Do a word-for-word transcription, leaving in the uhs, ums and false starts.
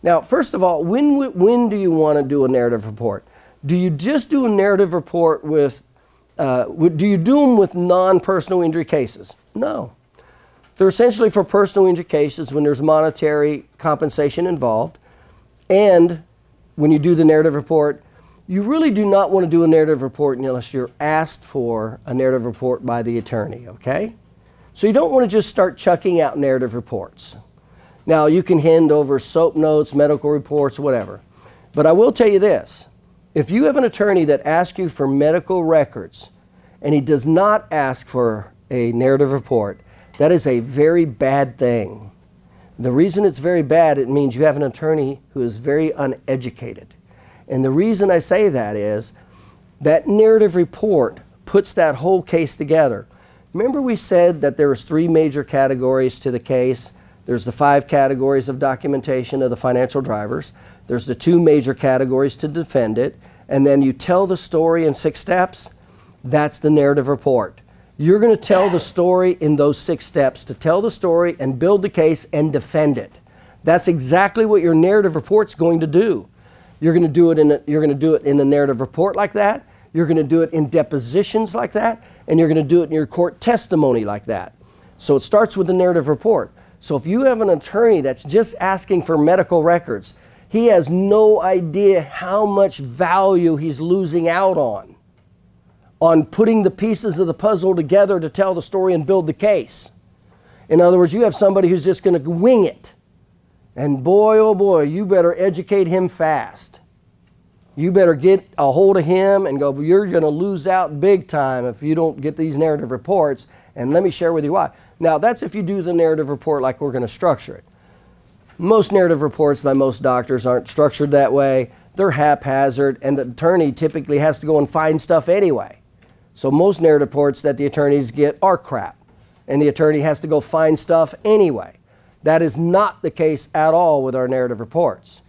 Now, first of all, when, when do you want to do a narrative report? Do you just do a narrative report with, uh, do you do them with non-personal injury cases? No. They're essentially for personal injury cases when there's monetary compensation involved. And when you do the narrative report, you really do not want to do a narrative report unless you're asked for a narrative report by the attorney, okay? So you don't want to just start chucking out narrative reports. Now, you can hand over soap notes, medical reports, whatever. But I will tell you this. If you have an attorney that asks you for medical records and he does not ask for a narrative report, that is a very bad thing. The reason it's very bad, it means you have an attorney who is very uneducated. And the reason I say that is that narrative report puts that whole case together. Remember we said that there was three major categories to the case. There's the five categories of documentation of the financial drivers. There's the two major categories to defend it. And then you tell the story in six steps. That's the narrative report. You're going to tell the story in those six steps to tell the story and build the case and defend it. That's exactly what your narrative report's going to do. You're going to do it in a, you're going to do it in a narrative report like that. You're going to do it in depositions like that, and you're going to do it in your court testimony like that. So it starts with the narrative report. So if you have an attorney that's just asking for medical records, he has no idea how much value he's losing out on, on putting the pieces of the puzzle together to tell the story and build the case. In other words, you have somebody who's just going to wing it. And boy, oh boy, you better educate him fast. You better get a hold of him and go, you're going to lose out big time if you don't get these narrative reports. And let me share with you why. Now, that's if you do the narrative report like we're going to structure it. Most narrative reports by most doctors aren't structured that way. They're haphazard, and the attorney typically has to go and find stuff anyway. So most narrative reports that the attorneys get are crap, and the attorney has to go find stuff anyway. That is not the case at all with our narrative reports.